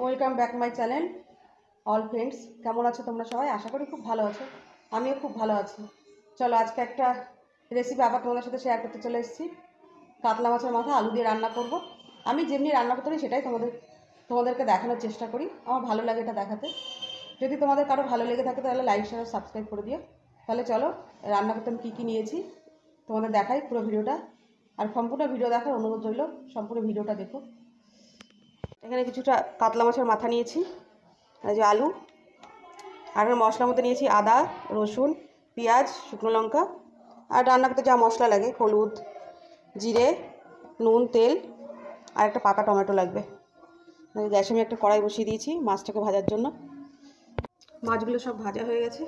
Welcome back my channel all friends. কেমন আছো তোমরা সবাই? আশা করি খুব ভালো আছো। আমিও খুব ভালো আছি। চলো আজকে একটা রেসিপি আবার তোমাদের সাথে শেয়ার করতে চলে এসেছি। কাতলা মাছের মাথা আলু দিয়ে রান্না করব। আমি যেমনি রান্না করতে পারি সেটাই তোমাদেরকে দেখানোর চেষ্টা করি। আমার ভালো লাগে এটা দেখাতে। যদি তোমাদের কারো ভালো লেগে থাকে তাহলে লাইক শেয়ার সাবস্ক্রাইব করে দিও। তাহলে চলো রান্না করতে আমি কী কী নিয়েছি তোমাদের দেখাই পুরো ভিডিওটা। আর সম্পূর্ণ ভিডিও দেখার অনুরোধ রইল, সম্পূর্ণ ভিডিওটা দেখো। এখানে কিছুটা কাতলা মাছের মাথা নিয়েছি, এই যে আলু, আর মশলার মধ্যে নিয়েছি আদা, রসুন, পেঁয়াজ, শুকনো লঙ্কা, আর রান্না করতে যা মশলা লাগে হলুদ, জিরে, নুন, তেল, আর একটা পাকা টমেটো লাগবে। গ্যাসে আমি একটা কড়াই বসিয়ে দিয়েছি মাছটাকে ভাজার জন্য। মাছগুলো সব ভাজা হয়ে গেছে।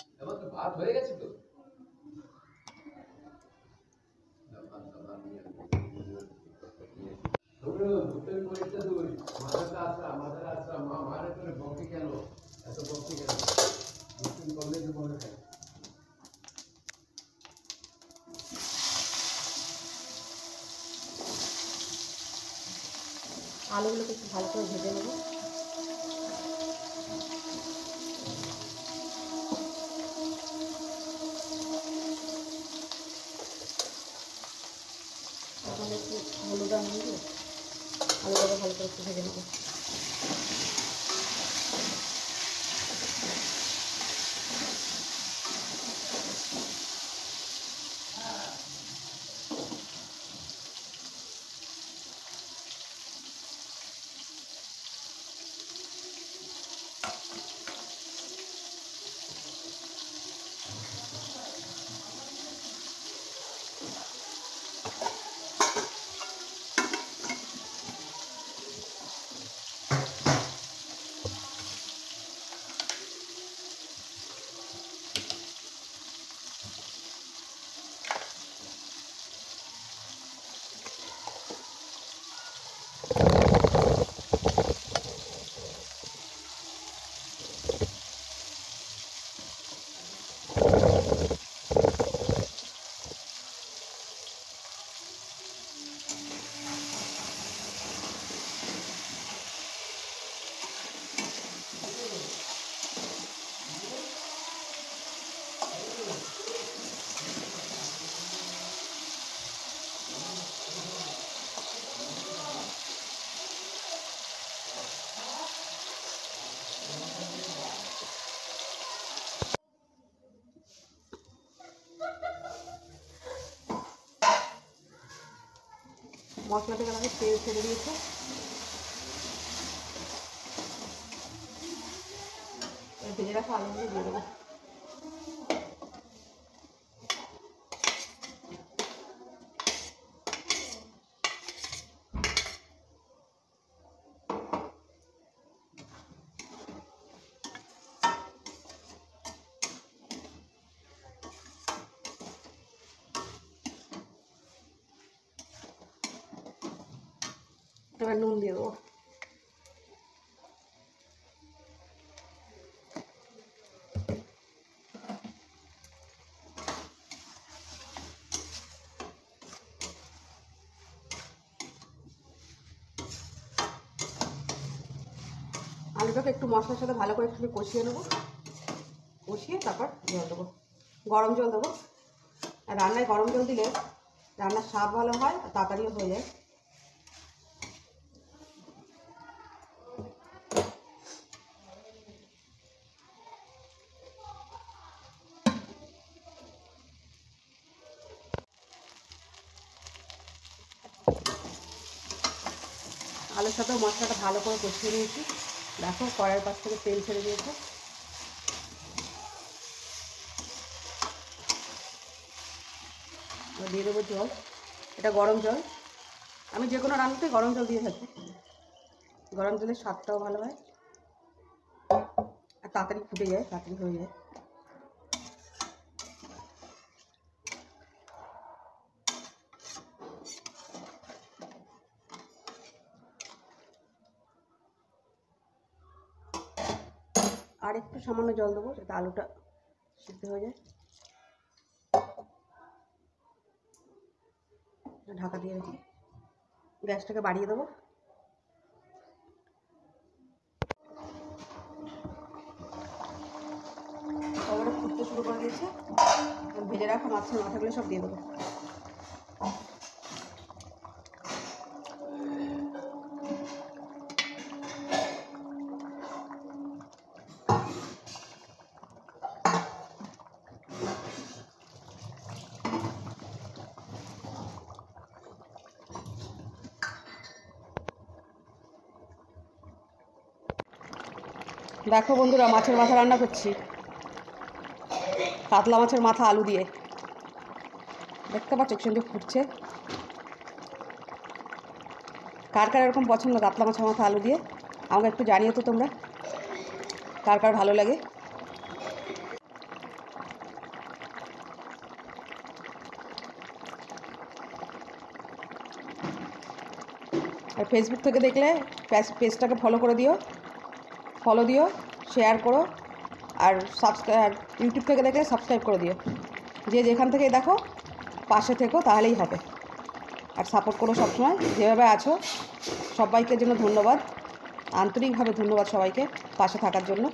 আলুগুলোকে একটু ভালো করে ভেজে নেব। এখন একটু হলুদ আর নুন দিয়ে আলুটাকে ভালো করে একটু ভেজে নেব। মশলা থেকে আমাকে তেল ছেড়ে দিয়েছে। ভেজে রাখা আলুগুলো দিয়ে দেবো। এবার নুন দিয়ে দেবো। আলুটাকে একটু মশলার সাথে ভালো করে একটু কষিয়ে নেবো। কষিয়ে তারপর জল দেবো, গরম জল দেবো। আর রান্নায় গরম জল দিলে রান্নার স্বাদ ভালো হয় আর তাড়াতাড়িও হয়ে যায়। আলুর সাথেও মশলাটা ভালো করে কষিয়ে নিয়েছি। দেখো কড়াইয়ের পাশ থেকে তেল ছেড়ে দিয়েছে। দিয়ে দেবো জল, এটা গরম জল। আমি যে কোনো রান্নাতে গরম জল দিয়ে থাকি। গরম জলের স্বাদটাও ভালো হয় আর তাড়াতাড়ি ফুটে যায়, তাড়াতাড়ি হয়ে যায়। আর একটু সামান্য জল দেবো যাতে আলুটা সিদ্ধ হয়ে যায়। ঢাকা দিয়ে রেখে গ্যাসটাকে বাড়িয়ে দেবো। দিয়েছে। ভেজে রাখা মাছের মাথাগুলো সব দিয়ে দেবো। দেখো বন্ধুরা, মাছের মাথা রান্না করছি, কাতলা মাছের মাথা আলু দিয়ে। দেখতে পাচ্ছ সুন্দর ফুটছে। কার কার এরকম পছন্দ কাতলা মাছের মাথা আলু দিয়ে আমাকে একটু জানিও তো তোমরা, কার কার ভালো লাগে। আর ফেসবুক থেকে দেখলে পেজটাকে ফলো করে দিও, শেয়ার করো। আর ইউটিউব থেকে দেখলে সাবস্ক্রাইব করে দিও। যে যেখান থেকে দেখো পাশে থেকো, তাহলেই হবে। আর সাপোর্ট করো সবসময়, যেভাবে আছো। সবাইকে জন্য ধন্যবাদ, আন্তরিকভাবে ধন্যবাদ সবাইকে পাশে থাকার জন্য।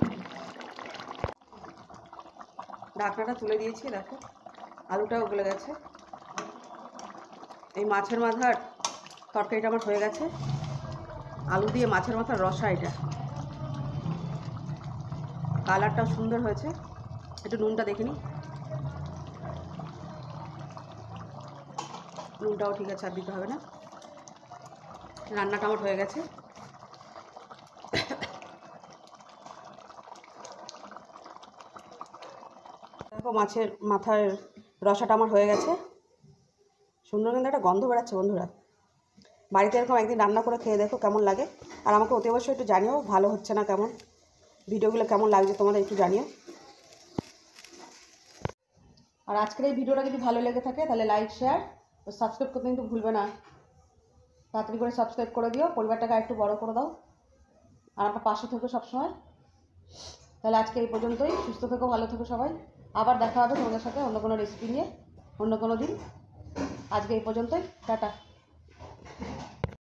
ঢাকনাটা তুলে দিয়েছি, দেখো আলুটাও গলে গেছে। এই মাছের মাথার তরকারিটা আমার হয়ে গেছে। আলু দিয়ে মাছের মাথার রসা, এটা কালারটাও সুন্দর হয়েছে। একটু নুনটা দেখে নিই, নুনটাও ঠিক আছে, আর দিতে হবে না। রান্নাটা আমার হয়ে গেছে। দেখো মাছের মাথার রসাটা আমার হয়ে গেছে। সুন্দর কিন্তু একটা গন্ধ বেড়াচ্ছে বন্ধুরা। বাড়িতে এরকম একদিন রান্না করে খেয়ে দেখো কেমন লাগে। আর আমাকে অতি অবশ্যই একটু জানিও ভালো হচ্ছে না কেমন, ভিডিওগুলো কেমন লাগছে তোমাদের একটু জানিও। আর আজকের এই ভিডিওটা যদি ভালো লেগে থাকে তাহলে লাইক, শেয়ার ও সাবস্ক্রাইব করতে কিন্তু ভুলবে না। তাড়াতাড়ি করে সাবস্ক্রাইব করে দিও, পরিবারটাকে একটু বড় করে দাও। আর আমার পাশে থেকো সবসময়। তাহলে আজকে এই পর্যন্তই। সুস্থ থেকো, ভালো থেকো সবাই। আবার দেখা হবে তোমাদের সাথে অন্য কোনো রেসিপি নিয়ে অন্য কোনো দিন। আজকে এই পর্যন্তই, টাটা।